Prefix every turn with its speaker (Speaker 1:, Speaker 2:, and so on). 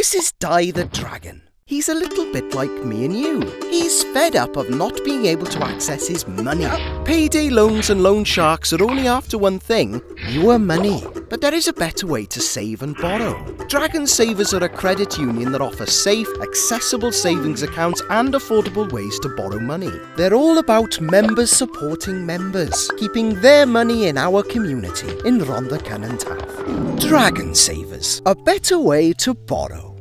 Speaker 1: This is Di the Dragon. He's a little bit like me and you. He's fed up of not being able to access his money. Payday loans and loan sharks are only after one thing: your money. But there is a better way to save and borrow. Dragon Savers are a credit union that offers safe, accessible savings accounts and affordable ways to borrow money. They're all about members supporting members, keeping their money in our community in Rhondda Cynon Taf. Dragon Savers, a better way to borrow.